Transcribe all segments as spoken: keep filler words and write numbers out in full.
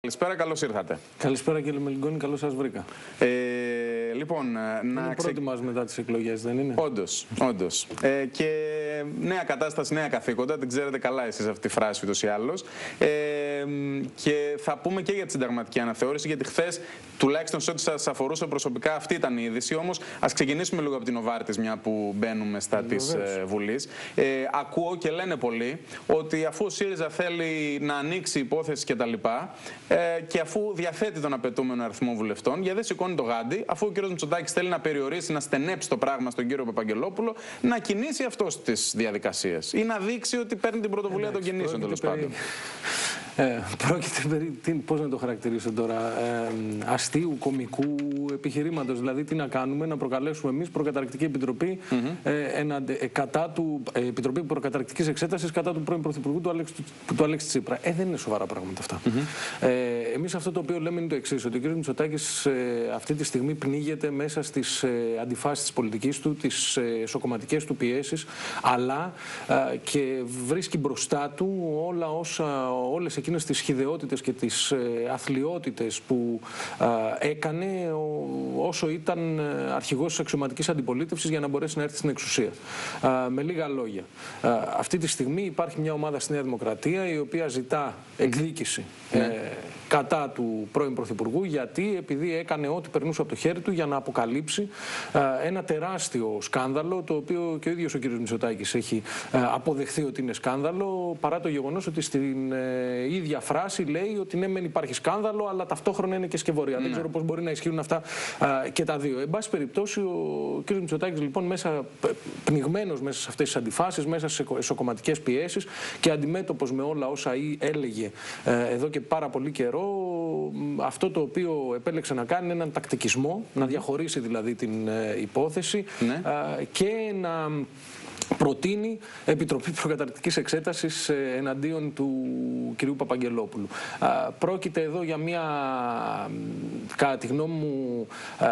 Καλησπέρα, καλώς ήρθατε. Καλησπέρα κύριε Μελιγκόνη, καλώς σας βρήκα. Ε, λοιπόν, είναι να η πρώτη μας μετά τις εκλογές, δεν είναι? Όντως, όντως. Ε, και νέα κατάσταση, νέα καθήκοντα, την ξέρετε καλά εσείς αυτή τη φράση ούτως ή άλλως. Ε, και θα πούμε και για τη συνταγματική αναθεώρηση, γιατί χθες, τουλάχιστον σε ό,τι σας αφορούσε προσωπικά, αυτή ήταν η είδηση. Όμως, ας ξεκινήσουμε λίγο από την Νοβάρτης, μια που μπαίνουμε στα της ε, Βουλής. Ε, ακούω και λένε πολλοί ότι αφού ο ΣΥΡΙΖΑ θέλει να ανοίξει υπόθεση κτλ. Ε, και αφού διαθέτει τον απαιτούμενο αριθμό βουλευτών, γιατί δεν σηκώνει το γάντι, αφού ο κ. Μητσοτάκης θέλει να περιορίσει, να στενέψει το πράγμα στον κύριο Παπαγγελόπουλο, να κινήσει αυτός τις διαδικασίες ή να δείξει ότι παίρνει την πρωτοβουλία Εντάξει, των κινήσεων, τέλος περί... πάντων. Ε, πρόκειται περί, τι, πώς να το χαρακτηρίσω τώρα, ε, αστείου, κωμικού επιχειρήματος. Δηλαδή, τι να κάνουμε, να προκαλέσουμε εμείς προκαταρκτική επιτροπή, mm-hmm. ε, ένα, ε, κατά του, ε, επιτροπή προκαταρκτικής εξέτασης κατά του πρώην Πρωθυπουργού του Αλέξη, του, του Αλέξη Τσίπρα. Ε, δεν είναι σοβαρά πράγματα αυτά. Mm-hmm. ε, εμείς αυτό το οποίο λέμε είναι το εξής, ότι ο κ. Μητσοτάκης ε, αυτή τη στιγμή πνίγεται μέσα στις ε, αντιφάσεις της πολιτικής του, τις ε, εσωκομματικές του πιέσεις, αλλά ε, και βρίσκει μπροστά του όλα όσα, όλες εκείνες τις χυδαιότητες και τις ε, αθλιότητες που ε, έκανε ο, όσο ήταν ε, αρχηγός της αξιωματικής αντιπολίτευσης για να μπορέσει να έρθει στην εξουσία. Ε, με λίγα λόγια. Ε, αυτή τη στιγμή υπάρχει μια ομάδα στη Νέα Δημοκρατία η οποία ζητά εκδίκηση ε, ναι. κατά του πρώην Πρωθυπουργού, γιατί επειδή έκανε ό,τι περνούσε από το χέρι του για να αποκαλύψει ε, ένα τεράστιο σκάνδαλο, το οποίο και ο ίδιος ο κ. Μητσοτάκης έχει ε, αποδεχθεί ότι είναι σκάνδαλο, παρά το γεγονός ότι στην ε, ίδια φράση λέει ότι ναι, μεν υπάρχει σκάνδαλο, αλλά ταυτόχρονα είναι και σκευωρία. Mm. Δεν ξέρω πώς μπορεί να ισχύουν αυτά ε, και τα δύο. Εν πάση περιπτώσει, ο κ. Μητσοτάκης λοιπόν μέσα, πνιγμένος μέσα σε αυτές τις αντιφάσεις, μέσα σε εσωκομματικές πιέσεις και αντιμέτωπος με όλα όσα έλεγε ε, εδώ και πάρα πολύ καιρό, αυτό το οποίο επέλεξε να κάνει είναι έναν τακτικισμό, mm. να διαχωρίσει δηλαδή την ε, υπόθεση ναι. ε, και να προτείνει Επιτροπή Προκαταρκτικής Εξέτασης εναντίον του κυρίου Παπαγγελόπουλου. Πρόκειται εδώ για μια, κατά τη γνώμη μου,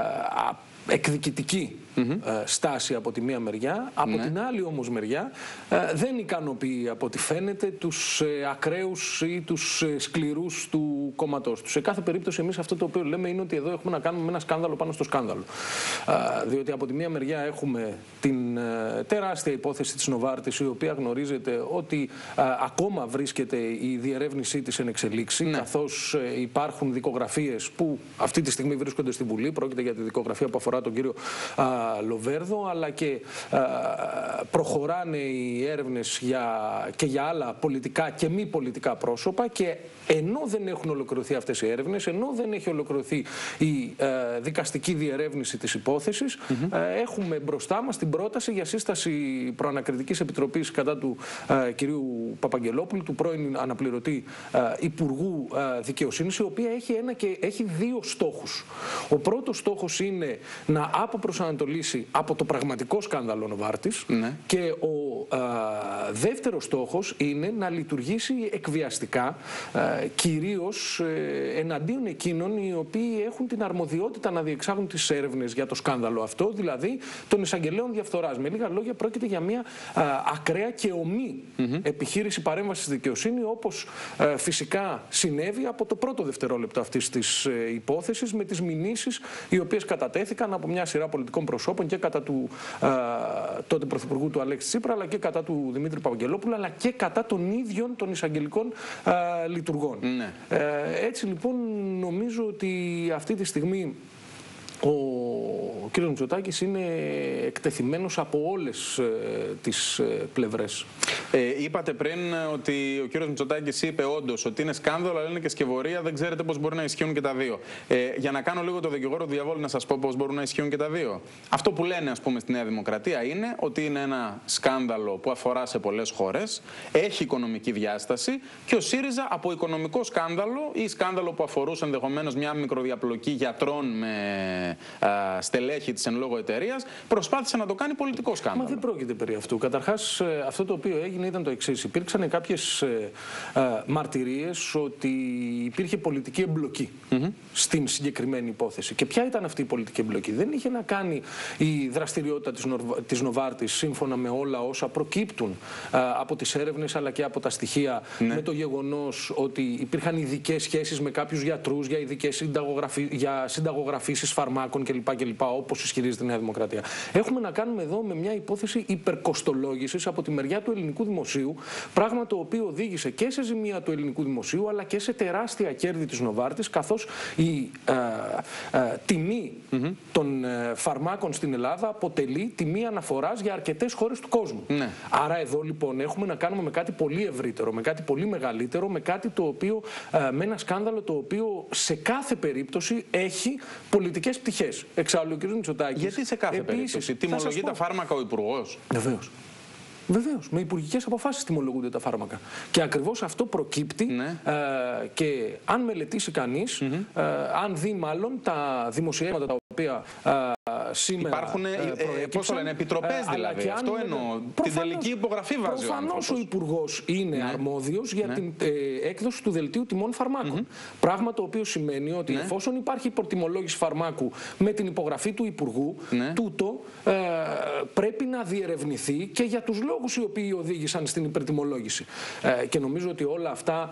εκδικητική mm-hmm. στάση από τη μία μεριά. Από ναι. την άλλη όμως μεριά δεν ικανοποιεί από ό,τι φαίνεται τους ακραίους ή τους σκληρούς του κόμματός του. Σε κάθε περίπτωση εμείς αυτό το οποίο λέμε είναι ότι εδώ έχουμε να κάνουμε ένα σκάνδαλο πάνω στο σκάνδαλο. Διότι από τη μία μεριά έχουμε την τεράστια υπόθεση της Νοβάρτης, η οποία γνωρίζετε ότι ακόμα βρίσκεται η διερεύνησή της εν εξελίξη, ναι. καθώς υπάρχουν δικογραφίες που αυτή τη στιγμή βρίσκονται στη Βουλή. Πρόκειται για τη δικογραφία που αφορά τον κύριο α, Λοβέρδο, αλλά και α, προχωράνε οι έρευνες για, και για άλλα πολιτικά και μη πολιτικά πρόσωπα, και ενώ δεν έχουν ολοκληρωθεί αυτές οι έρευνες, ενώ δεν έχει ολοκληρωθεί η α, δικαστική διερεύνηση της υπόθεσης, mm-hmm. α, έχουμε μπροστά μας την πρόταση για σύσταση προανακριτικής επιτροπής κατά του α, κυρίου Παπαγγελόπουλου, του πρώην αναπληρωτή α, Υπουργού α, Δικαιοσύνης, η οποία έχει, ένα και, έχει δύο στόχους. Ο πρώτος στόχος είναι να αποπροσανατολίσει από το πραγματικό σκάνδαλο Νοβάρτης, ναι. και ο α, δεύτερος στόχος είναι να λειτουργήσει εκβιαστικά, α, κυρίως ε, εναντίον εκείνων οι οποίοι έχουν την αρμοδιότητα να διεξάγουν τις έρευνες για το σκάνδαλο αυτό, δηλαδή των εισαγγελέων διαφθοράς. Με λίγα λόγια, πρόκειται για μια α, ακραία και ομή mm-hmm. επιχείρηση παρέμβασης στη δικαιοσύνη, όπως α, φυσικά συνέβη από το πρώτο δευτερόλεπτο αυτής της ε, υπόθεσης, με τις μηνύσεις οι οποίες κατατέθηκαν από μια σειρά πολιτικών προσώπων και κατά του α, τότε Πρωθυπουργού του Αλέξη Τσίπρα, αλλά και κατά του Δημήτρη Παπαγγελόπουλου, αλλά και κατά των ίδιων των εισαγγελικών α, λειτουργών. Ναι. Ε, έτσι λοιπόν νομίζω ότι αυτή τη στιγμή ο κ. Μητσοτάκης είναι εκτεθειμένος από όλες ε, τις ε, πλευρές. Ε, είπατε πριν ότι ο κ. Μητσοτάκης είπε όντως ότι είναι σκάνδαλο, αλλά είναι και σκευωρία, δεν ξέρετε πώς μπορεί να ισχύουν και τα δύο. Ε, για να κάνω λίγο το δικηγόρο του διαβόλου, να σας πω πώς μπορούν να ισχύουν και τα δύο. Αυτό που λένε, ας πούμε, στη Νέα Δημοκρατία είναι ότι είναι ένα σκάνδαλο που αφορά σε πολλές χώρες, έχει οικονομική διάσταση, και ο ΣΥΡΙΖΑ από οικονομικό σκάνδαλο ή σκάνδαλο που αφορούσε ενδεχομένως μια μικροδιαπλοκή γιατρών με στελέχη στελέχη της εν λόγω εταιρείας προσπάθησε να το κάνει πολιτικό σκάνδαλο. Μα δεν πρόκειται περί αυτού. Καταρχάς, αυτό το οποίο έγινε ήταν το εξής. Υπήρξαν κάποιες ε, ε, μαρτυρίες ότι υπήρχε πολιτική εμπλοκή mm-hmm. στην συγκεκριμένη υπόθεση. Και ποια ήταν αυτή η πολιτική εμπλοκή? Δεν είχε να κάνει η δραστηριότητα της, Νορ, της Νοβάρτης, σύμφωνα με όλα όσα προκύπτουν ε, από τις έρευνες αλλά και από τα στοιχεία, ναι. με το γεγονός ότι υπήρχαν ειδικές σχέσεις με κάποιους γιατρούς για ειδικές συνταγογραφι... για συνταγογραφήσεις φαρμάκων κλπ. κλπ. Όπως ισχυρίζεται η Νέα Δημοκρατία. Έχουμε να κάνουμε εδώ με μια υπόθεση υπερκοστολόγησης από τη μεριά του ελληνικού δημοσίου, πράγμα το οποίο οδήγησε και σε ζημία του ελληνικού δημοσίου αλλά και σε τεράστια κέρδη της Νοβάρτης, καθώς η ε, ε, τιμή mm-hmm. των ε, φαρμάκων στην Ελλάδα αποτελεί τιμή αναφοράς για αρκετές χώρες του κόσμου. Ναι. Άρα εδώ λοιπόν έχουμε να κάνουμε με κάτι πολύ ευρύτερο, με κάτι πολύ μεγαλύτερο, με κάτι το οποίο, ε, με ένα σκάνδαλο το οποίο σε κάθε περίπτωση έχει πολιτικές πτυχές. Εξάλλου ο κ. Μητσοτάκης. Γιατί σε κάθε επίσης, περίπτωση? Τιμολογεί τα φάρμακα ο Υπουργός? Βεβαίως. Βεβαίως, με υπουργικές αποφάσεις τιμολογούνται τα φάρμακα. Και ακριβώς αυτό προκύπτει ναι. ε, και αν μελετήσει κανείς, mm-hmm. ε, αν δει μάλλον τα δημοσιεύματα τα οποία ε, σήμερα υπάρχουν ε, ε, πώς το λένε, επιτροπές ε, δηλαδή. Αυτό εννοώ. Την τελική υπογραφή βάζει ο άνθρωπος. Προφανώς ο Υπουργός είναι ναι. αρμόδιος για ναι. την ε, έκδοση του δελτίου τιμών φαρμάκων. Mm-hmm. Πράγμα το οποίο σημαίνει ότι ναι. εφόσον υπάρχει υποτιμολόγηση φαρμάκου με την υπογραφή του Υπουργού, ναι. τούτο ε, πρέπει να διερευνηθεί και για τους λόγους οι οποίοι οδήγησαν στην υπερτιμολόγηση. Ε, και νομίζω ότι όλα αυτά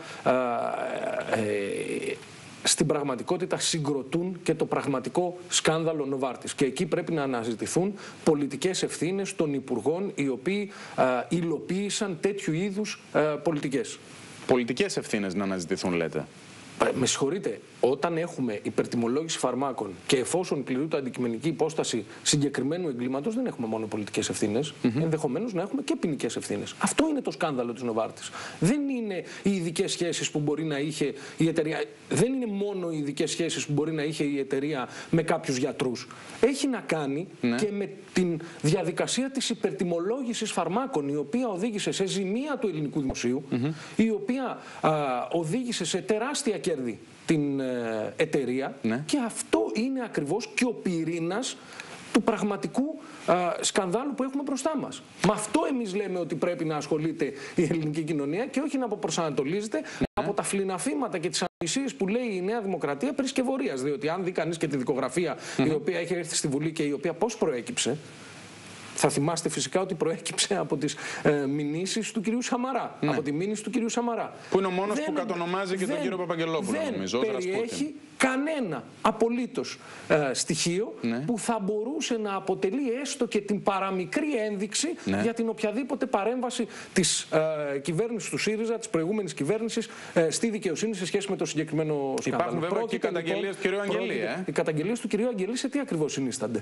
ε, ε, στην πραγματικότητα συγκροτούν και το πραγματικό σκάνδαλο Νοβάρτης. Και εκεί πρέπει να αναζητηθούν πολιτικές ευθύνες των υπουργών οι οποίοι ε, υλοποίησαν τέτοιου είδους ε, πολιτικές. Πολιτικές ευθύνες να αναζητηθούν, λέτε? Με συγχωρείτε, όταν έχουμε υπερτιμολόγηση φαρμάκων και εφόσον πληρούνται αντικειμενική υπόσταση συγκεκριμένου εγκλήματος, δεν έχουμε μόνο πολιτικές ευθύνες, mm-hmm. ενδεχομένως να έχουμε και ποινικές ευθύνες. Αυτό είναι το σκάνδαλο της Νοβάρτης. Δεν είναι οι ειδικές σχέσεις που μπορεί να είχε η εταιρεία, δεν είναι μόνο οι ειδικές σχέσεις που μπορεί να είχε η εταιρεία με κάποιους γιατρούς. Έχει να κάνει mm-hmm. και με την διαδικασία της υπερτιμολόγησης φαρμάκων, η οποία οδήγησε σε ζημία του ελληνικού δημοσίου, mm-hmm. η οποία α, οδήγησε σε τεράστια κέρδη την ε, εταιρεία ναι. και αυτό είναι ακριβώς και ο πυρήνας του πραγματικού ε, σκανδάλου που έχουμε μπροστά μας. Με αυτό εμείς λέμε ότι πρέπει να ασχολείται η ελληνική κοινωνία και όχι να αποπροσανατολίζεται ναι. από τα φλιναφήματα και τις αμυσίες που λέει η Νέα Δημοκρατία περί σκευωρίας. Διότι αν δει κανείς και τη δικογραφία mm-hmm. η οποία έχει έρθει στη Βουλή και η οποία πώς προέκυψε, θα θυμάστε φυσικά ότι προέκυψε από τις ε, μηνύσεις του κυρίου Σαμαρά. Ναι. Από τη μήνυση του κυρίου Σαμαρά. Που είναι ο μόνος δεν, που κατονομάζει και δεν, τον κύριο Παπαγγελόπουλο, δεν νομίζω. Δεν περιέχει κανένα απολύτως ε, στοιχείο ναι. που θα μπορούσε να αποτελεί έστω και την παραμικρή ένδειξη ναι. για την οποιαδήποτε παρέμβαση της ε, κυβέρνησης του ΣΥΡΙΖΑ, της προηγούμενης κυβέρνησης, ε, στη δικαιοσύνη σε σχέση με το συγκεκριμένο σκάνδαλο. Υπάρχουν βέβαια και οι καταγγελίες λοιπόν, του κυρίου Αγγελή. Ε? Οι καταγγελίες του κυρίου Αγγελή σε τι ακριβώς συνίστανται?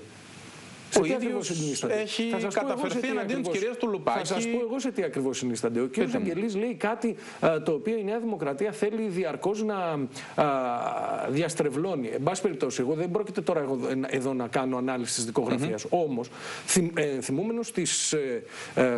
Ο ίδιος έχει καταφερθεί εναντίον της κυρίας του Λουπάκη. Θα σας πω εγώ σε τι ακριβώς συνίστανται. Ο κ. Αγγελής λέει κάτι α, το οποίο η Νέα Δημοκρατία θέλει διαρκώς να α, διαστρεβλώνει. Εν πάση περιπτώσει, εγώ δεν πρόκειται τώρα εγώ, εδώ να κάνω ανάλυση της δικογραφίας. Mm-hmm. Όμως, θυμ, ε, θυμούμενος της... Ε, ε,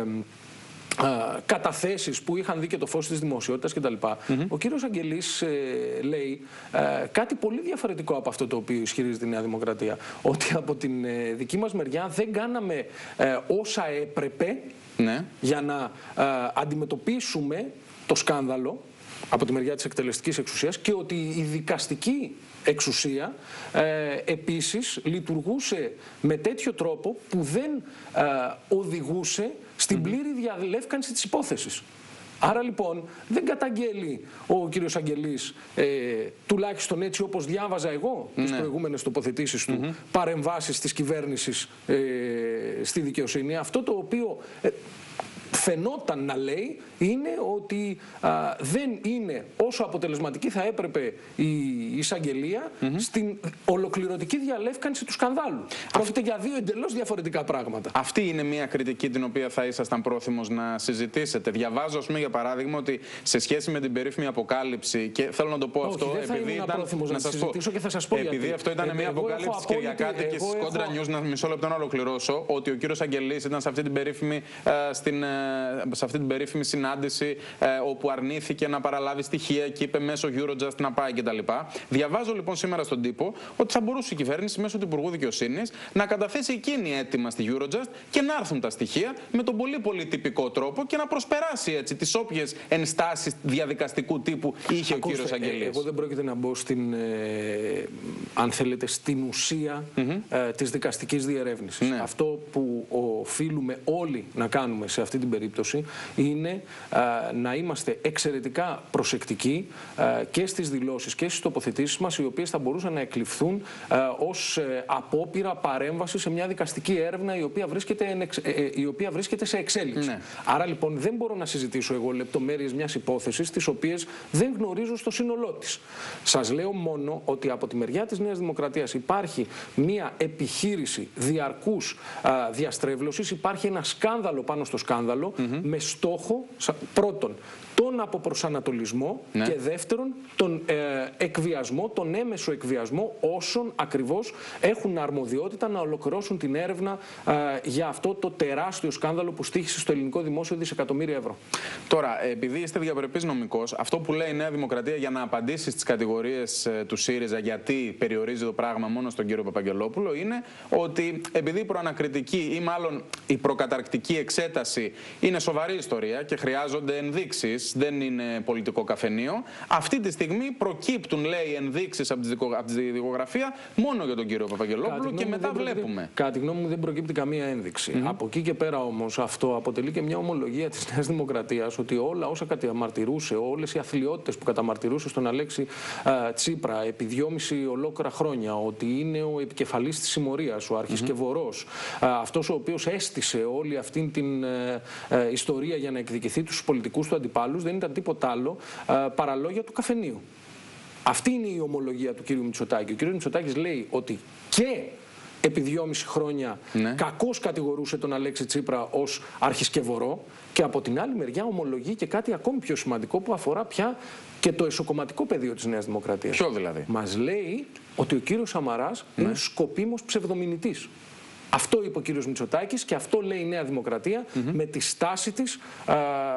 Uh, καταθέσεις που είχαν δει και το φως της δημοσιότητας κτλ. Mm-hmm. Ο κύριος Αγγελής ε, λέει ε, κάτι πολύ διαφορετικό από αυτό το οποίο ισχυρίζεται η Νέα Δημοκρατία. Ότι από την ε, δική μας μεριά δεν κάναμε ε, όσα έπρεπε mm-hmm. για να ε, αντιμετωπίσουμε το σκάνδαλο από τη μεριά της εκτελεστικής εξουσίας και ότι η δικαστική εξουσία ε, επίσης λειτουργούσε με τέτοιο τρόπο που δεν ε, οδηγούσε στην πλήρη διαλεύκανση της υπόθεσης. Άρα λοιπόν δεν καταγγέλει ο κύριος Αγγελής, ε, τουλάχιστον έτσι όπως διάβαζα εγώ τις ναι. προηγούμενες τοποθετήσεις του, mm-hmm. παρεμβάσεις της κυβέρνησης ε, στη δικαιοσύνη. Αυτό το οποίο... Ε, φαινόταν να λέει είναι ότι α, δεν είναι όσο αποτελεσματική θα έπρεπε η εισαγγελία mm-hmm. στην ολοκληρωτική διαλεύκανση του σκανδάλου. Πρόκειται για δύο εντελώς διαφορετικά πράγματα. Αυτή είναι μια κριτική την οποία θα ήσασταν πρόθυμος να συζητήσετε. Διαβάζω, ας πούμε, για παράδειγμα, ότι σε σχέση με την περίφημη αποκάλυψη, και θέλω να το πω Όχι, αυτό, δεν θα επειδή ήταν. Να, να σας πω, και θα σας πω επειδή γιατί. αυτό ήταν ε, μια αποκάλυψη της Κυριακάτικης στις Κόντρα News, να μισό λεπτό να ολοκληρώσω, ότι ο κύριος Αγγελής ήταν σε αυτή την περίφημη α, στην σε αυτή την περίφημη συνάντηση ε, όπου αρνήθηκε να παραλάβει στοιχεία και είπε μέσω Eurojust να πάει κτλ. Διαβάζω λοιπόν σήμερα στον τύπο ότι θα μπορούσε η κυβέρνηση μέσω του Υπουργού Δικαιοσύνης να καταθέσει εκείνη έτοιμα στη Eurojust και να έρθουν τα στοιχεία με τον πολύ πολύ τυπικό τρόπο και να προσπεράσει έτσι τις όποιες ενστάσεις διαδικαστικού τύπου είχε ο κύριος Αγγελής. Εγώ δεν πρόκειται να μπω στην, ε, αν θέλετε, στην ουσία mm-hmm. ε, της δικαστικής διερεύνησης. Ναι. Αυτό που οφείλουμε όλοι να κάνουμε σε αυτή την περίπτωση είναι ε, να είμαστε εξαιρετικά προσεκτικοί ε, και στις δηλώσεις και στις τοποθετήσεις μας, οι οποίες θα μπορούσαν να εκλειφθούν ε, ως ε, απόπειρα παρέμβαση σε μια δικαστική έρευνα η οποία βρίσκεται, εν εξ, ε, ε, η οποία βρίσκεται σε εξέλιξη. Ναι. Άρα λοιπόν δεν μπορώ να συζητήσω εγώ λεπτομέρειες μιας υπόθεσης τις οποίες δεν γνωρίζω στο σύνολό της. Σας λέω μόνο ότι από τη μεριά της Νέας Δημοκρατίας υπάρχει μια επιχείρηση διαρκούς α, διαστρέβλωσης, υπάρχει ένα σκάνδαλο πάνω στο σκάνδαλο mm-hmm. με στόχο πρώτον τον αποπροσανατολισμό ναι. και δεύτερον τον ε, εκβιασμό, τον έμεσο εκβιασμό όσων ακριβώς έχουν αρμοδιότητα να ολοκληρώσουν την έρευνα ε, για αυτό το τεράστιο σκάνδαλο που στοίχησε στο ελληνικό δημόσιο δισεκατομμύρια ευρώ. Τώρα, επειδή είστε διαπρεπής νομικός, αυτό που λέει η Νέα Δημοκρατία για να απαντήσει στις κατηγορίες ε, του ΣΥΡΙΖΑ γιατί περιορίζει το πράγμα μόνο στον κύριο Παπαγγελόπουλο είναι ότι επειδή η προανακριτική ή μάλλον η προκαταρκτική εξέταση είναι σοβαρή ιστορία και χρειάζονται ενδείξεις, δεν είναι πολιτικό καφενείο. Αυτή τη στιγμή προκύπτουν, λέει, ενδείξεις από τη δικογραφία μόνο για τον κύριο Παπαγγελόπουλο και μετά βλέπουμε. Κατά τη γνώμη μου δεν προκύπτει καμία ένδειξη. Mm-hmm. Από εκεί και πέρα όμως αυτό αποτελεί και μια ομολογία της Νέας Δημοκρατίας ότι όλα όσα καταμαρτυρούσε, όλες οι αθλιότητες που καταμαρτυρούσε στον Αλέξη α, Τσίπρα επί δυόμιση ολόκληρα χρόνια, ότι είναι ο επικεφαλής της συμμορίας, ο αρχισκευωρός, mm-hmm. αυτός ο οποίος έστησε όλη αυτή την ε, ε, ιστορία για να εκδικηθεί τους πολιτικούς του αντιπάλους, δεν ήταν τίποτα άλλο ε, παρά λόγια του καφενείου. Αυτή είναι η ομολογία του κύριου Μητσοτάκη. Ο κύριος Μητσοτάκης λέει ότι και επί δυόμιση χρόνια ναι. κακώς κατηγορούσε τον Αλέξη Τσίπρα ως αρχισκευωρό και από την άλλη μεριά ομολογεί και κάτι ακόμη πιο σημαντικό που αφορά πια και το εσωκομματικό πεδίο της Νέας Δημοκρατίας. Ποιο δηλαδή? Μας λέει ότι ο κύριος Σαμαράς ναι. είναι σκοπίμως ψευδομηνητής. Αυτό είπε ο κύριος Μητσοτάκης και αυτό λέει η Νέα Δημοκρατία mm-hmm. με τη στάση της α,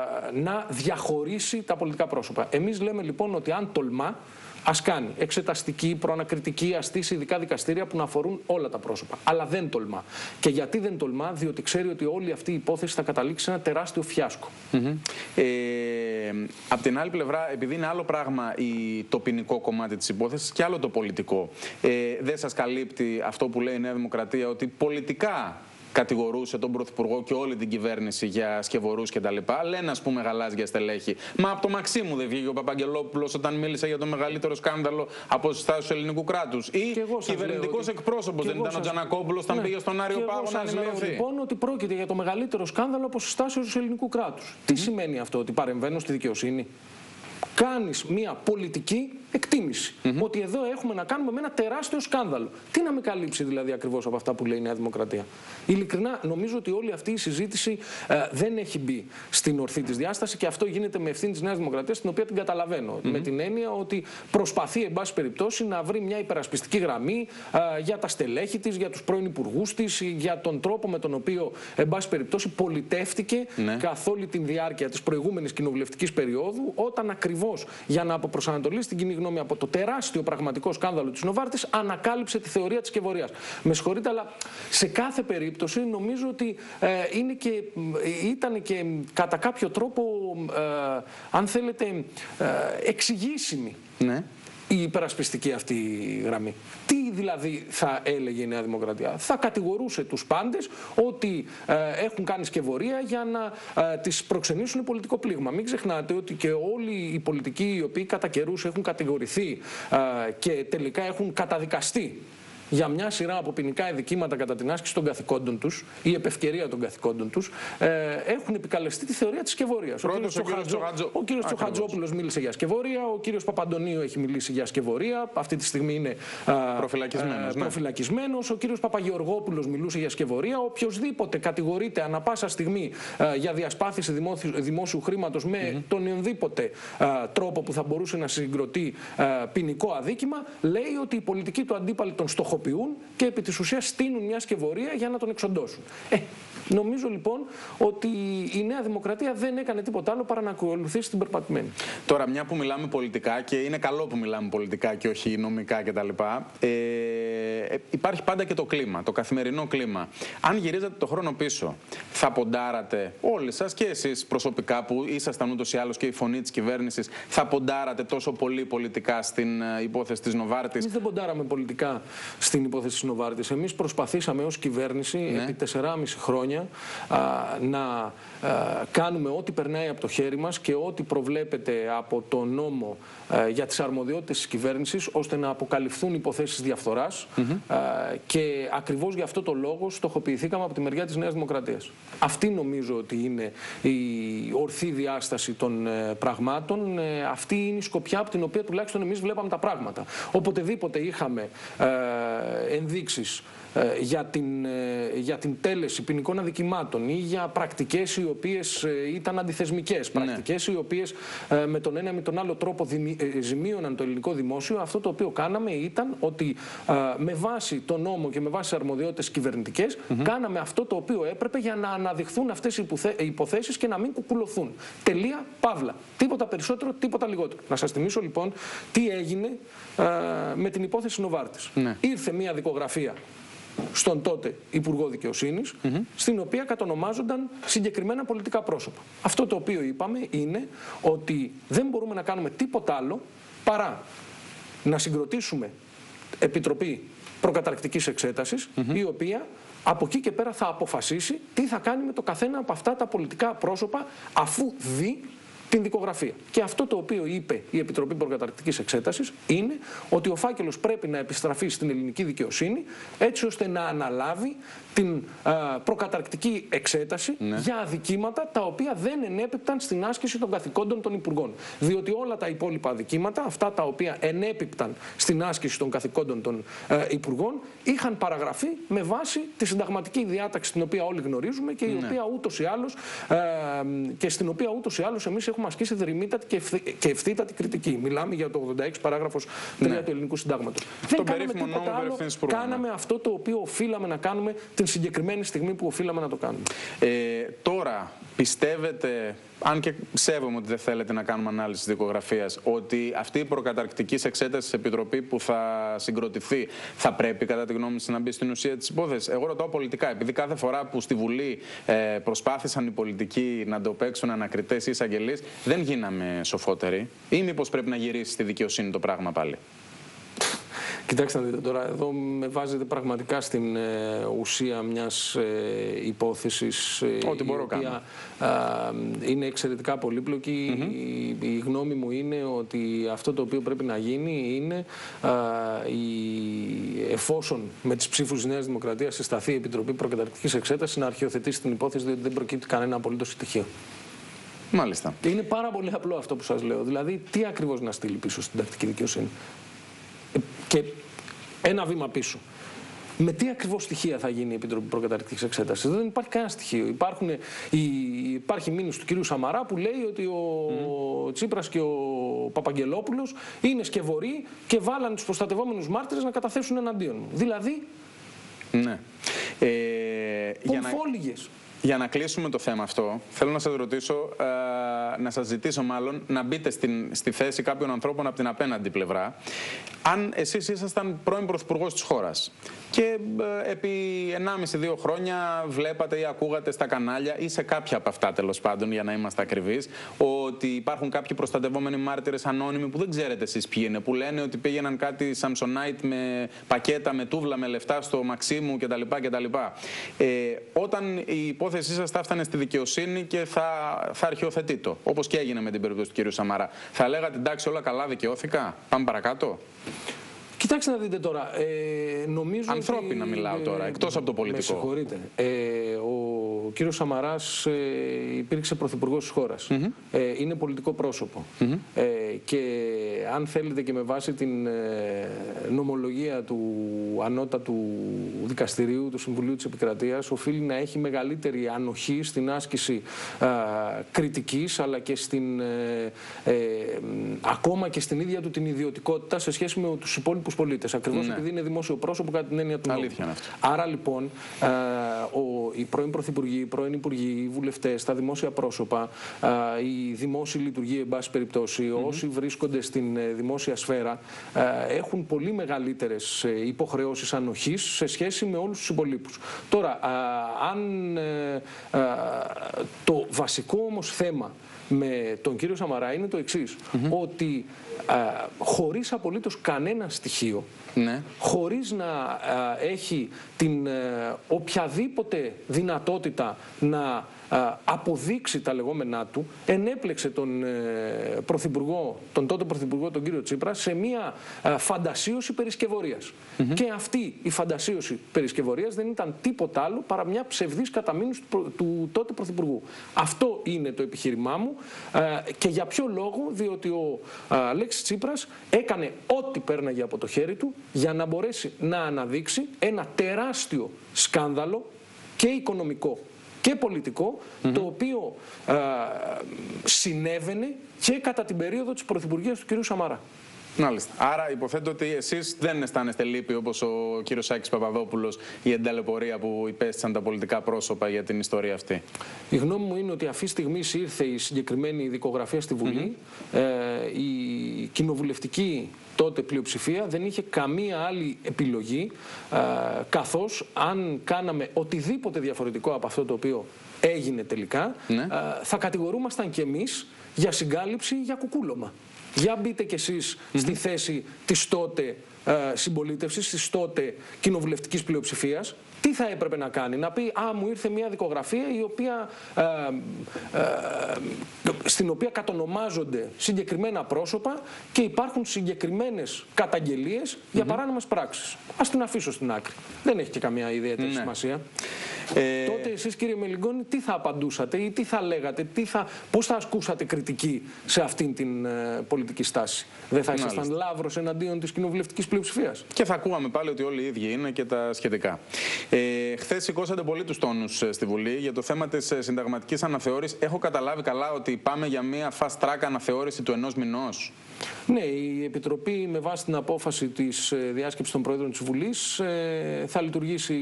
να διαχωρίσει τα πολιτικά πρόσωπα. Εμείς λέμε λοιπόν ότι αν τολμά, ας κάνει εξεταστική, προανακριτική, ας στήσει ειδικά δικαστήρια που να αφορούν όλα τα πρόσωπα. Αλλά δεν τολμά. Και γιατί δεν τολμά? Διότι ξέρει ότι όλη αυτή η υπόθεση θα καταλήξει σε ένα τεράστιο φιάσκο. Mm-hmm. ε, απ' την άλλη πλευρά, επειδή είναι άλλο πράγμα η, το ποινικό κομμάτι της υπόθεσης και άλλο το πολιτικό, ε, δεν σας καλύπτει αυτό που λέει η Νέα Δημοκρατία ότι πολιτικά κατηγορούσε τον Πρωθυπουργό και όλη την κυβέρνηση για σκευωρούς κτλ. Λένε, ας πούμε, γαλάζια στελέχη. Μα από το Μαξίμου δεν βγήκε ο Παπαγγελόπουλος όταν μίλησε για το μεγαλύτερο σκάνδαλο από στάσεις του ελληνικού κράτους? Ή κυβερνητικός εκπρόσωπος δεν ήταν ο Τζανακόπουλος όταν ναι. πήγε στον Άριο Πάγο να ενημερωθεί? Λοιπόν, ότι πρόκειται για το μεγαλύτερο σκάνδαλο από συστάσεις του ελληνικού κράτους. Mm. Τι σημαίνει αυτό? Ότι παρεμβαίνω στη δικαιοσύνη? Κάνεις μια πολιτική εκτίμηση. Mm-hmm. Ότι εδώ έχουμε να κάνουμε με ένα τεράστιο σκάνδαλο. Τι να με καλύψει δηλαδή ακριβώς από αυτά που λέει η Νέα Δημοκρατία? Ειλικρινά, νομίζω ότι όλη αυτή η συζήτηση ε, δεν έχει μπει στην ορθή της διάσταση και αυτό γίνεται με ευθύνη της Νέας Δημοκρατίας, την οποία την καταλαβαίνω. Mm-hmm. Με την έννοια ότι προσπαθεί, εν πάση περιπτώσει, να βρει μια υπερασπιστική γραμμή ε, για τα στελέχη της, για τους πρώην υπουργούς της, για τον τρόπο με τον οποίο, εν πάση περιπτώσει, πολιτεύτηκε mm-hmm. καθ' όλη τη διάρκεια της προηγούμενης κοινοβουλευτικής περίοδου, όταν ακριβώς για να αποπροσανατολίσει την κοινή γνώμη από το τεράστιο πραγματικό σκάνδαλο της Νοβάρτης, ανακάλυψε τη θεωρία της σκευωρίας. Με συγχωρείτε, αλλά σε κάθε περίπτωση νομίζω ότι ε, είναι και, ήταν και κατά κάποιο τρόπο, ε, αν θέλετε, ε, εξηγήσιμη. Ναι. Η υπερασπιστική αυτή γραμμή. Τι δηλαδή θα έλεγε η Νέα Δημοκρατία? Θα κατηγορούσε τους πάντες ότι ε, έχουν κάνει σκευωρία για να ε, τις προξενήσουν πολιτικό πλήγμα. Μην ξεχνάτε ότι και όλοι οι πολιτικοί οι οποίοι κατά καιρούς έχουν κατηγορηθεί ε, και τελικά έχουν καταδικαστεί για μια σειρά από ποινικά εδικήματα κατά την άσκηση των καθηκόντων τους ή επευκαιρία των καθηκόντων τους, ε, έχουν επικαλεστεί τη θεωρία της σκευωρίας. Ο κύριος Τσοχατζόπουλος μίλησε για σκευωρία, ο κύριος Παπαντονίου έχει μιλήσει για σκευωρία, αυτή τη στιγμή είναι προφυλακισμένος. Ναι. προφυλακισμένος. Ο κύριος Παπαγεωργόπουλος μιλούσε για σκευωρία. Οποιοσδήποτε κατηγορείται ανα πάσα στιγμή ε, για διασπάθηση δημόσιου, δημόσιου χρήματος με mm-hmm. τον ενδήποτε ε, τρόπο που θα μπορούσε να συγκροτεί ε, ποινικό αδίκημα, λέει ότι η πολιτική του αντίπαλη τον στοχοποιεί κακοποιούν και επί της ουσίας στείνουν μια σκευωρία για να τον εξοντώσουν. Ε, νομίζω λοιπόν ότι η Νέα Δημοκρατία δεν έκανε τίποτα άλλο παρά να ακολουθήσει την περπατημένη. Τώρα, μια που μιλάμε πολιτικά, και είναι καλό που μιλάμε πολιτικά και όχι νομικά κτλ., ε, υπάρχει πάντα και το κλίμα, το καθημερινό κλίμα. Αν γυρίζατε το χρόνο πίσω, θα ποντάρατε όλοι σας και εσείς προσωπικά που ήσασταν ούτως ή άλλως και η φωνή της κυβέρνησης, θα ποντάρατε τόσο πολύ πολιτικά στην υπόθεση της Νοβάρτης? Εμείς δεν ποντάραμε πολιτικά στην υπόθεση της Νοβάρτης. Εμείς προσπαθήσαμε ως κυβέρνηση ναι. επί τεσσεράμισι χρόνια α, να α, κάνουμε ό,τι περνάει από το χέρι μας και ό,τι προβλέπεται από το νόμο α, για τις αρμοδιότητες της κυβέρνησης, ώστε να αποκαλυφθούν υποθέσεις διαφθοράς mm-hmm. α, και ακριβώς γι' αυτό το λόγο στοχοποιηθήκαμε από τη μεριά της Νέας Δημοκρατίας. Αυτή νομίζω ότι είναι η ορθή διάσταση των ε, πραγμάτων. Ε, αυτή είναι η σκοπιά από την οποία τουλάχιστον εμείς βλέπαμε τα πράγματα. Οποτεδήποτε είχαμε ε, ενδείξεις ε, για, την, ε, για την τέλεση ποινικών αδικημάτων ή για πρακτικές οι οποίες ε, ήταν αντιθεσμικές, πρακτικές ναι. οι οποίες ε, με τον ένα ή με τον άλλο τρόπο δημι, ε, ζημίωναν το ελληνικό δημόσιο, αυτό το οποίο κάναμε ήταν ότι ε, με βάση τον νόμο και με βάση τις αρμοδιότητες κυβερνητικές mm-hmm. κάναμε αυτό το οποίο έπρεπε για να αναδειχθούν αυτές οι υποθέσεις και να μην κουκουλωθούν. Τελεία, παύλα. Τίποτα περισσότερο, τίποτα λιγότερο. Να σας θυμίσω λοιπόν τι έγινε ε, με την υπόθεση Νοβάρτης. Ναι. Ήρθε μια δικογραφία στον τότε Υπουργό Δικαιοσύνης, mm-hmm. στην οποία κατονομάζονταν συγκεκριμένα πολιτικά πρόσωπα. Αυτό το οποίο είπαμε είναι ότι δεν μπορούμε να κάνουμε τίποτα άλλο παρά να συγκροτήσουμε επιτροπή προκαταρκτικής εξέτασης, mm-hmm. η οποία από εκεί και πέρα θα αποφασίσει τι θα κάνει με το καθένα από αυτά τα πολιτικά πρόσωπα αφού δει την δικογραφία. Και αυτό το οποίο είπε η Επιτροπή Προκαταρκτικής Εξέτασης είναι ότι ο φάκελος πρέπει να επιστραφεί στην ελληνική δικαιοσύνη έτσι ώστε να αναλάβει την α, προκαταρκτική εξέταση ναι. για αδικήματα τα οποία δεν ενέπιπταν στην άσκηση των καθηκόντων των υπουργών. Διότι όλα τα υπόλοιπα αδικήματα, αυτά τα οποία ενέπιπταν στην άσκηση των καθηκόντων των ε, υπουργών, είχαν παραγραφεί με βάση τη συνταγματική διάταξη την οποία όλοι γνωρίζουμε και, η ναι. οποία ούτως ή άλλως, ε, και στην οποία ούτως ή άλλως εμείς έχουμε ασκήσει δρυμύτατη και, ευθύ, και ευθύτατη κριτική. Μιλάμε για το ογδόντα έξι παράγραφος τρία ναι. του ελληνικού συντάγματος. Δεν κάναμε τίποτα άλλο, κάναμε αυτό το οποίο οφείλαμε να κάνουμε την συγκεκριμένη στιγμή που οφείλαμε να το κάνουμε. Ε, τώρα, πιστεύετε, αν και σέβομαι ότι δεν θέλετε να κάνουμε ανάλυση της δικογραφίας, ότι αυτή η προκαταρκτική εξέταση της Επιτροπή που θα συγκροτηθεί θα πρέπει κατά τη γνώμη σας να μπει στην ουσία της υπόθεσης? Εγώ ρωτάω πολιτικά, επειδή κάθε φορά που στη Βουλή ε, προσπάθησαν οι πολιτικοί να το παίξουν ανακριτές ή εισαγγελείς, δεν γίναμε σοφότεροι, ή μήπως πρέπει να γυρίσει στη δικαιοσύνη το πράγμα πάλι? Κοιτάξτε να δείτε τώρα, εδώ με βάζετε πραγματικά στην ε, ουσία μιας ε, υπόθεσης ε, Ό,τι μπορώ η οποία ε, είναι εξαιρετικά πολύπλοκη. Mm-hmm. η, η γνώμη μου είναι ότι αυτό το οποίο πρέπει να γίνει είναι ε, η, εφόσον με τις ψήφους της Νέας Δημοκρατίας συσταθεί η Επιτροπή Προκαταρκτικής Εξέτασης να αρχιοθετήσει την υπόθεση, διότι δεν προκύπτει κανένα απολύτως στοιχείο. Μάλιστα. Είναι πάρα πολύ απλό αυτό που σας λέω. Δηλαδή, τι ακριβώς να στείλει πίσω στην τακτική δικαιοσύνη? Και ένα βήμα πίσω. Με τι ακριβώς στοιχεία θα γίνει η Επιτροπή Προκαταρκτικής Εξέτασης? Δεν υπάρχει κανένα στοιχείο. Υπάρχουν, η, υπάρχει μήνυση του κυρίου Σαμαρά που λέει ότι ο mm. Τσίπρας και ο Παπαγγελόπουλος είναι σκευωροί και βάλαν τους προστατευόμενους μάρτυρες να καταθέσουν εναντίον μου. Δηλαδή, ναι. ε, πομφόλιγες. Για να κλείσουμε το θέμα αυτό, θέλω να σας ρωτήσω, ε, να σας ζητήσω μάλλον να μπείτε στην, στη θέση κάποιων ανθρώπων από την απέναντι πλευρά. Αν εσείς ήσασταν πρώην πρωθυπουργός της χώρας και ε, επί ενάμιση δύο χρόνια βλέπατε ή ακούγατε στα κανάλια ή σε κάποια από αυτά τέλος πάντων, για να είμαστε ακριβείς, ότι υπάρχουν κάποιοι προστατευόμενοι μάρτυρες ανώνυμοι που δεν ξέρετε εσείς ποιοι είναι, που λένε ότι πήγαιναν κάτι Samsonite με πακέτα, με τούβλα, με λεφτά στο Μαξίμου κτλ. κτλ. Ε, όταν η υπόθεσή σας θα έφτανε στη δικαιοσύνη και θα, θα αρχιοθετεί το, όπως και έγινε με την περίπτωση του κ. Σαμαρά, θα λέγατε εντάξει, όλα καλά, δικαιώθηκα, πάμε παρακάτω? Κοιτάξτε να δείτε τώρα, ε, νομίζω ανθρώπινα ότι, μιλάω τώρα, εκτός ε, από το πολιτικό. Με συγχωρείτε. Ε, ο κύριος Σαμαράς ε, υπήρξε πρωθυπουργός της χώρας. Mm-hmm. ε, είναι πολιτικό πρόσωπο. Mm-hmm. ε, και αν θέλετε και με βάση την ε, νομολογία του ανώτατου δικαστηρίου, του Συμβουλίου της Επικρατείας, οφείλει να έχει μεγαλύτερη ανοχή στην άσκηση ε, κριτικής, αλλά και στην, ε, ε, ακόμα και στην ίδια του την ιδιωτικότητα σε σχέση με τους υπόλοιπους πολίτες. Ακριβώς mm-hmm. επειδή είναι δημόσιο πρόσωπο κατά την έννοια του νόμου. Άρα λοιπόν, ε, ο, οι πρώην πρωθυπουργοί, οι πρώην υπουργοί, οι βουλευτές, τα δημόσια πρόσωπα, ε, οι δημόσιοι λειτουργοί, εν πάση περιπτώσει, mm-hmm. όσοι βρίσκονται στην ε, δημόσια σφαίρα, ε, έχουν πολύ μεγαλύτερες ε, υποχρεώσεις ανοχής σε σχέση με όλους τους υπολείπους. Τώρα, ε, αν ε, ε, το βασικό όμως θέμα με τον κύριο Σαμαρά είναι το εξής, mm-hmm. ότι ε, χωρίς απολύτως κανένα στοιχείο, ναι. χωρίς να ε, έχει την ε, οποιαδήποτε δυνατότητα να ε, αποδείξει τα λεγόμενά του, ενέπλεξε τον, ε, πρωθυπουργό, τον τότε πρωθυπουργό, τον κύριο Τσίπρα, σε μια ε, φαντασίωση περισκευωρίας. Mm-hmm. Και αυτή η φαντασίωση περισκευωρίας δεν ήταν τίποτα άλλο παρά μια ψευδής καταμείνωση του, του τότε πρωθυπουργού. Αυτό είναι το επιχείρημά μου ε, και για ποιο λόγο, διότι ο ε, Αλέξης Τσίπρας έκανε ό,τι πέρναγε από το χέρι του για να μπορέσει να αναδείξει ένα τεράστιο σκάνδαλο και οικονομικό και πολιτικό, mm-hmm. το οποίο ε, συνέβαινε και κατά την περίοδο της πρωθυπουργίας του κ. Σαμαρά. Μάλιστα. Άρα υποθέτω ότι εσείς δεν αισθάνεστε λύπη όπως ο κύριος Σάκης Παπαδόπουλος η ενταλαιπωρία που υπέστησαν τα πολιτικά πρόσωπα για την ιστορία αυτή. Η γνώμη μου είναι ότι αυτή τη στιγμή ήρθε η συγκεκριμένη δικογραφία στη Βουλή. Mm-hmm. ε, η κοινοβουλευτική τότε πλειοψηφία δεν είχε καμία άλλη επιλογή, ε, καθώς αν κάναμε οτιδήποτε διαφορετικό από αυτό το οποίο έγινε τελικά, ναι. ε, θα κατηγορούμασταν κι εμείς για συγκάλυψη, για κουκούλωμα. Για μπείτε κι εσείς mm-hmm. στη θέση της τότε ε, συμπολίτευσης, της τότε κοινοβουλευτικής πλειοψηφίας. Τι θα έπρεπε να κάνει, να πει «Α, μου ήρθε μια δικογραφία η οποία, ε, ε, στην οποία κατονομάζονται συγκεκριμένα πρόσωπα και υπάρχουν συγκεκριμένες καταγγελίες mm-hmm. για παράνομες πράξεις». Ας την αφήσω στην άκρη. Δεν έχει και καμία ιδιαίτερη ναι. σημασία. Ε... Τότε εσείς, κύριε Μελιγγώνη, τι θα απαντούσατε ή τι θα λέγατε, τι θα, πώς θα ασκούσατε κριτική σε αυτήν την ε, πολιτική στάση? Δεν θα ήσασταν λαύρος εναντίον της κοινοβουλευτικής πλειοψηφίας? Και θα ακούγαμε πάλι ότι όλοι οι ίδιοι είναι και τα σχετικά. Ε, χθες σηκώσατε πολύ τους τόνους στη Βουλή για το θέμα της συνταγματικής αναθεώρησης. Έχω καταλάβει καλά ότι πάμε για μια fast track αναθεώρηση του ενός μηνός? Ναι, η Επιτροπή με βάση την απόφαση της διάσκεψης των Προέδρων της Βουλής θα λειτουργήσει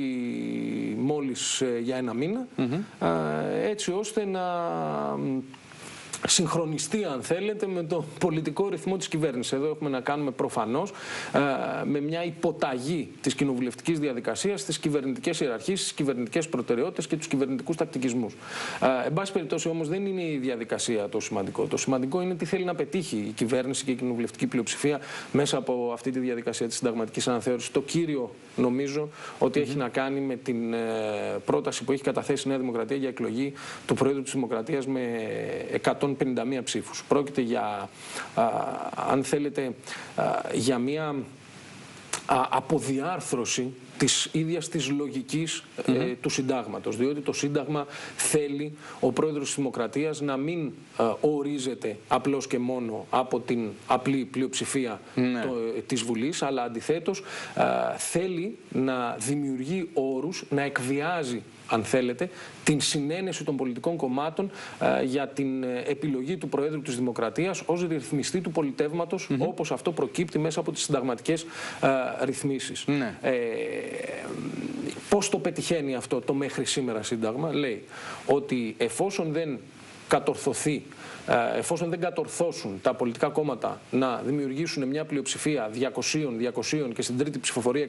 μόλις για ένα μήνα, mm-hmm. έτσι ώστε να συγχρονιστεί, αν θέλετε, με το πολιτικό ρυθμό της κυβέρνησης. Εδώ έχουμε να κάνουμε προφανώς ε, με μια υποταγή της κοινοβουλευτικής διαδικασίας στις κυβερνητικές ιεραρχίες, στις κυβερνητικές προτεραιότητες και τους κυβερνητικούς τακτικισμούς. Ε, εν πάση περιπτώσει όμως δεν είναι η διαδικασία το σημαντικό. Το σημαντικό είναι τι θέλει να πετύχει η κυβέρνηση και η κοινοβουλευτική πλειοψηφία μέσα από αυτή τη διαδικασία της συνταγματικής αναθεώρησης. Το κύριο νομίζω ότι mm-hmm. έχει να κάνει με την ε, πρόταση που έχει καταθέσει η Νέα Δημοκρατία για εκλογή του Προέδρου της Δημοκρατίας με εκατόν πενήντα μία ψήφους. Πρόκειται για, α, αν θέλετε, α, για μια α, αποδιάρθρωση της ίδιας της λογικής mm-hmm. ε, του συντάγματος. Διότι το Σύνταγμα θέλει ο Πρόεδρος της Δημοκρατίας να μην ε, ορίζεται απλώς και μόνο από την απλή πλειοψηφία mm-hmm. το, ε, της Βουλής, αλλά αντιθέτως ε, θέλει να δημιουργεί όρους, να εκβιάζει, αν θέλετε, την συνένεση των πολιτικών κομμάτων ε, για την ε, επιλογή του Προέδρου της Δημοκρατίας ως ρυθμιστή του πολιτεύματος, mm-hmm. όπως αυτό προκύπτει μέσα από τις συνταγματικές ε, ρυθμίσεις. Mm-hmm. Ε, πώς το πετυχαίνει αυτό το μέχρι σήμερα Σύνταγμα? Λέει ότι εφόσον δεν κατορθωθεί, εφόσον δεν κατορθώσουν τα πολιτικά κόμματα να δημιουργήσουν μια πλειοψηφία διακόσια διακόσια και στην τρίτη ψηφοφορία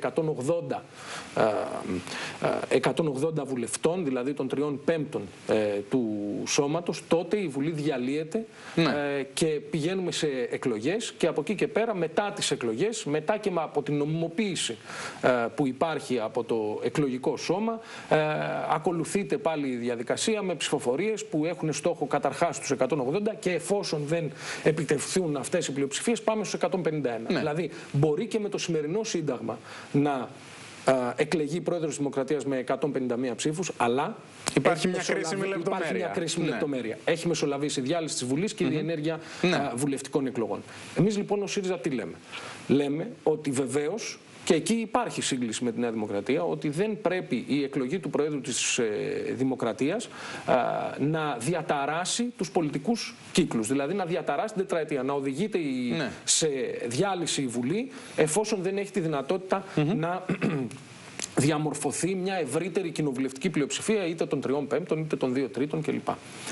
εκατόν ογδόντα βουλευτών, δηλαδή των τριών πέμπτων του σώματος, τότε η Βουλή διαλύεται ναι. και πηγαίνουμε σε εκλογές και από εκεί και πέρα, μετά τις εκλογές, μετά και από την νομιμοποίηση που υπάρχει από το εκλογικό σώμα, ακολουθείται πάλι η διαδικασία με ψηφοφορίες που έχουν στόχο καταρχάς τους εκατόν ογδόντα και εφόσον δεν επιτευχθούν αυτές οι πλειοψηφίες πάμε στους εκατόν πενήντα ένα. Ναι. Δηλαδή μπορεί και με το σημερινό Σύνταγμα να εκλεγεί πρόεδρος της Δημοκρατίας με εκατόν πενήντα μία ψήφους, αλλά υπάρχει μια κρίσιμη λεπτομέρεια. Υπάρχει μια κρίσιμη ναι. λεπτομέρεια. Έχει μεσολαβήσει η διάλυση της Βουλής και mm-hmm. η διενέργεια ναι. βουλευτικών εκλογών. Εμείς λοιπόν ως ΣΥΡΙΖΑ τι λέμε? Λέμε ότι βεβαίως, και εκεί υπάρχει σύγκληση με τη Νέα Δημοκρατία, ότι δεν πρέπει η εκλογή του Προέδρου της ε, Δημοκρατίας ε, να διαταράσει τους πολιτικούς κύκλους. Δηλαδή να διαταράσει την τετραετία, να οδηγείται η, ναι. σε διάλυση η Βουλή, εφόσον δεν έχει τη δυνατότητα mm-hmm. να διαμορφωθεί μια ευρύτερη κοινοβουλευτική πλειοψηφία, είτε των τριών πέμπτων είτε των δύο τρίτων κλπ.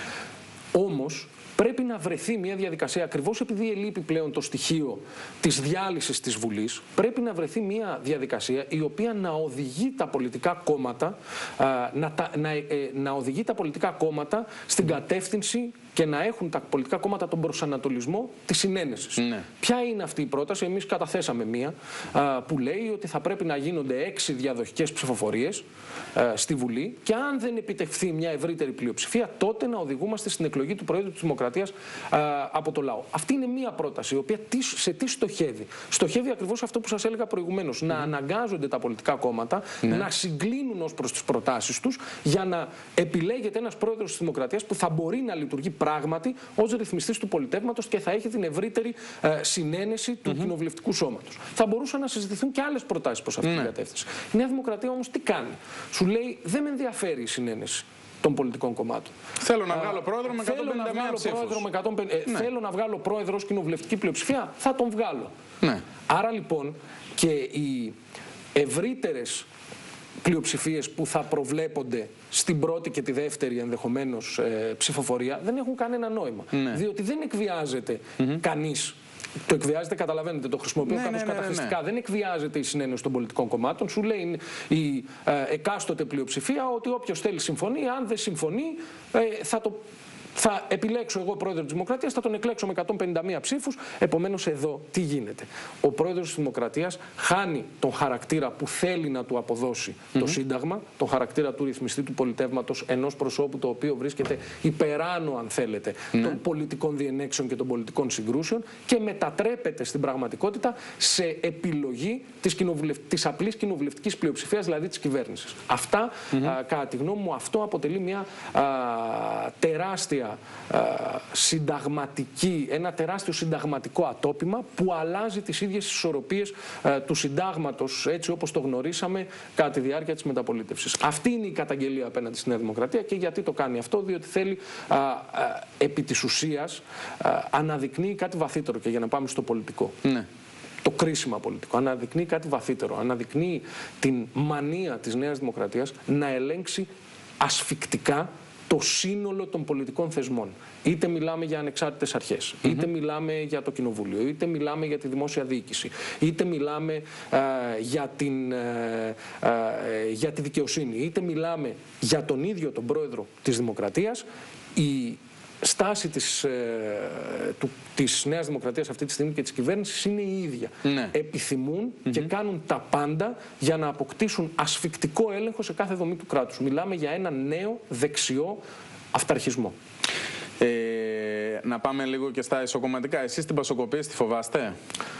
Όμως, πρέπει να βρεθεί μια διαδικασία, ακριβώς επειδή ελείπει πλέον το στοιχείο της διάλυσης της Βουλής, πρέπει να βρεθεί μια διαδικασία η οποία να οδηγεί τα πολιτικά κόμματα, να, να, να οδηγεί τα πολιτικά κόμματα στην κατεύθυνση και να έχουν τα πολιτικά κόμματα τον προσανατολισμό της συνένεσης. Ναι. Ποια είναι αυτή η πρόταση? Εμείς καταθέσαμε μία α, που λέει ότι θα πρέπει να γίνονται έξι διαδοχικές ψηφοφορίες α, στη Βουλή και αν δεν επιτευχθεί μια ευρύτερη πλειοψηφία, τότε να οδηγούμαστε στην εκλογή του Προέδρου της Δημοκρατίας α, από το λαό. Αυτή είναι μία πρόταση, η οποία τι, σε τι στοχεύει? Στοχεύει ακριβώς αυτό που σας έλεγα προηγουμένως. Mm. Να αναγκάζονται τα πολιτικά κόμματα ναι. να συγκλίνουν ως προς τις προτάσεις τους για να επιλέγεται ένας πρόεδρος της Δημοκρατίας που θα μπορεί να λειτουργεί πράγματι ως ρυθμιστής του πολιτεύματος και θα έχει την ευρύτερη ε, συνένεση του mm-hmm. κοινοβουλευτικού σώματος. Θα μπορούσαν να συζητηθούν και άλλες προτάσεις προς αυτή mm. την κατεύθυνση. Η Νέα Δημοκρατία όμως τι κάνει? Σου λέει δεν με ενδιαφέρει η συνένεση των πολιτικών κομμάτων. Θέλω να βγάλω πρόεδρο με εκατόν πενήντα μία ψήφους. Θέλω να βγάλω πρόεδρο ως κοινοβουλευτική πλειοψηφία, θα τον βγάλω. Ναι. Άρα λοιπόν και οι ευρύτερες πλειοψηφίες που θα προβλέπονται στην πρώτη και τη δεύτερη ενδεχομένως ε, ψηφοφορία δεν έχουν κανένα νόημα. Ναι. Διότι δεν εκβιάζεται mm-hmm. κανείς. Το εκβιάζεται, καταλαβαίνετε, το χρησιμοποιώ ναι, κάπως ναι, ναι, καταχρηστικά. Ναι, ναι. Δεν εκβιάζεται η συνένεση των πολιτικών κομμάτων. Σου λέει η ε, εκάστοτε πλειοψηφία ότι όποιος θέλει συμφωνεί, αν δεν συμφωνεί ε, θα το... Θα επιλέξω εγώ πρόεδρο της Δημοκρατίας, θα τον εκλέξω με εκατόν πενήντα μία ψήφους. Επομένως, εδώ τι γίνεται? Ο πρόεδρος της Δημοκρατίας χάνει τον χαρακτήρα που θέλει να του αποδώσει mm-hmm. το Σύνταγμα, τον χαρακτήρα του ρυθμιστή του πολιτεύματος, ενός προσώπου το οποίο βρίσκεται υπεράνω, αν θέλετε, mm-hmm. των πολιτικών διενέξεων και των πολιτικών συγκρούσεων και μετατρέπεται στην πραγματικότητα σε επιλογή της, κοινοβουλευ... της απλής κοινοβουλευτικής πλειοψηφίας, δηλαδή της κυβέρνησης. Αυτά, mm-hmm. α, κατά τη γνώμη μου, αυτό αποτελεί μια α, τεράστια συνταγματική, ένα τεράστιο συνταγματικό ατόπιμα που αλλάζει τις ίδιες τις ισορροπίες του συντάγματος έτσι όπως το γνωρίσαμε κατά τη διάρκεια της μεταπολίτευσης. Αυτή είναι η καταγγελία απέναντι στη Νέα Δημοκρατία. Και γιατί το κάνει αυτό? Διότι θέλει α, α, επί της ουσίας α, αναδεικνύει κάτι βαθύτερο, και για να πάμε στο πολιτικό. Ναι. Το κρίσιμα πολιτικό. Αναδεικνύει κάτι βαθύτερο. Αναδεικνύει την μανία της Νέας Δημοκρατίας να ελέγξει ασφικτικά το σύνολο των πολιτικών θεσμών. Είτε μιλάμε για ανεξάρτητες αρχές, mm-hmm. είτε μιλάμε για το κοινοβούλιο, είτε μιλάμε για τη δημόσια διοίκηση, είτε μιλάμε ε, για, την, ε, ε, για τη δικαιοσύνη, είτε μιλάμε για τον ίδιο τον πρόεδρο της Δημοκρατίας. Η στάση της, ε, του, της Νέας Δημοκρατίας αυτή τη στιγμή και της κυβέρνησης είναι η ίδια. Ναι. Επιθυμούν mm-hmm. και κάνουν τα πάντα για να αποκτήσουν ασφικτικό έλεγχο σε κάθε δομή του κράτους. Μιλάμε για ένα νέο δεξιό αυταρχισμό. Ε, να πάμε λίγο και στα ισοκομματικά. Εσείς την πασοκοπή τη φοβάστε?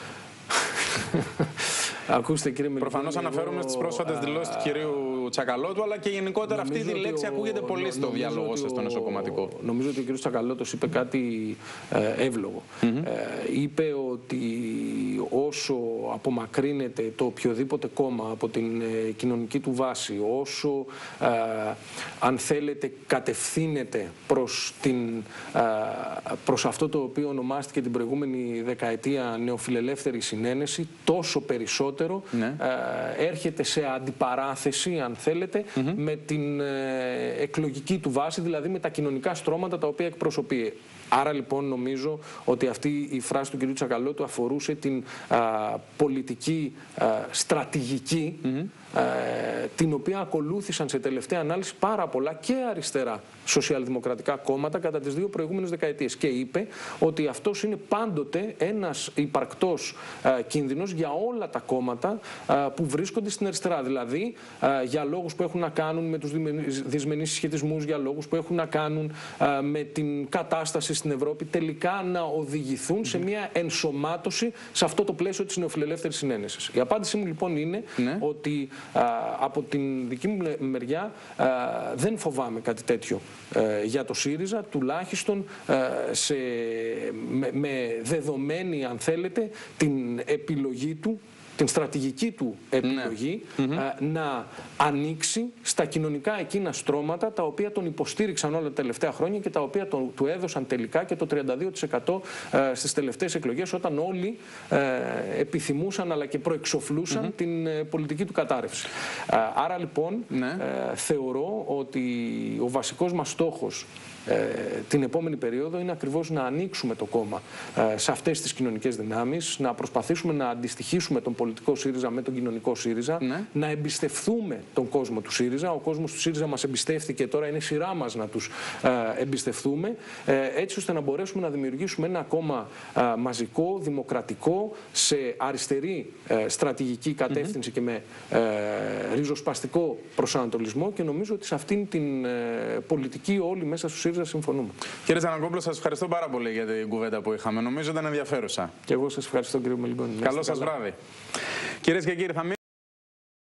Ακούστε, κύριε Μιλικόνη, προφανώς αναφέρομαι εγώ... στις πρόσφατες δηλώσεις του κυρίου Τσακαλώτου, αλλά και γενικότερα αυτή τη λέξη ο... ακούγεται πολύ στο διάλογο σας στον ισοκομματικό. Νομίζω ότι ο κύριος Τσακαλώτος είπε κάτι ε, εύλογο. Mm-hmm. ε, είπε ότι όσο απομακρύνεται το οποιοδήποτε κόμμα από την ε, κοινωνική του βάση, όσο ε, αν θέλετε κατευθύνεται προς, την, ε, προς αυτό το οποίο ονομάστηκε την προηγούμενη δεκαετία νεοφιλελεύθερη συνένεση, τόσο περισσότερο ναι. ε, έρχεται σε αντιπαράθεση, αν θέλετε, mm-hmm. με την ε, εκλογική του βάση, δηλαδή με τα κοινωνικά στρώματα τα οποία εκπροσωπεί. Άρα λοιπόν νομίζω ότι αυτή η φράση του κ. Τσακαλώτου αφορούσε την α, πολιτική α, στρατηγική mm-hmm. α, την οποία ακολούθησαν σε τελευταία ανάλυση πάρα πολλά και αριστερά σοσιαλδημοκρατικά κόμματα κατά τις δύο προηγούμενες δεκαετίες, και είπε ότι αυτός είναι πάντοτε ένας υπαρκτός α, κίνδυνος για όλα τα κόμματα α, που βρίσκονται στην αριστερά, δηλαδή α, για λόγους που έχουν να κάνουν με τους δυσμενείς συσχετισμούς, για λόγους που έχουν να κάνουν α, με την κατάσταση στην Ευρώπη, τελικά να οδηγηθούν σε μια ενσωμάτωση σε αυτό το πλαίσιο της νεοφιλελεύθερης συνένεσης. Η απάντησή μου λοιπόν είναι ναι. ότι α, από την δική μου μεριά α, δεν φοβάμαι κάτι τέτοιο α, για το ΣΥΡΙΖΑ, τουλάχιστον α, σε, με, με δεδομένη, αν θέλετε, την επιλογή του, την στρατηγική του επιλογή ναι. να ανοίξει στα κοινωνικά εκείνα στρώματα τα οποία τον υποστήριξαν όλα τα τελευταία χρόνια και τα οποία τον, του έδωσαν τελικά και το τριάντα δύο τοις εκατό στις τελευταίες εκλογές, όταν όλοι επιθυμούσαν αλλά και προεξοφλούσαν mm-hmm. την πολιτική του κατάρρευση. Άρα λοιπόν ναι. θεωρώ ότι ο βασικός μας στόχος την επόμενη περίοδο είναι ακριβώς να ανοίξουμε το κόμμα σε αυτές τις κοινωνικές δυνάμεις, να προσπαθήσουμε να αντιστοιχίσουμε τον πολιτικό ΣΥΡΙΖΑ με τον κοινωνικό ΣΥΡΙΖΑ, ναι. να εμπιστευτούμε τον κόσμο του ΣΥΡΙΖΑ. Ο κόσμος του ΣΥΡΙΖΑ μας εμπιστεύτηκε, τώρα είναι σειρά μας να τους εμπιστευτούμε, έτσι ώστε να μπορέσουμε να δημιουργήσουμε ένα κόμμα μαζικό, δημοκρατικό, σε αριστερή στρατηγική κατεύθυνση mm-hmm. και με ριζοσπαστικό προσανατολισμό, και νομίζω ότι σε αυτήν την πολιτική όλοι μέσα στο ΣΥΡΙΖΑ συμφωνούμε. Κύριε Τζανακόπουλο, σας ευχαριστώ πάρα πολύ για την κουβέντα που είχαμε. Νομίζω ήταν ενδιαφέρουσα. Και εγώ σας ευχαριστώ, κύριε Μελιγόνη. Καλό σας βράδυ. Κυρίες και κύριοι, θα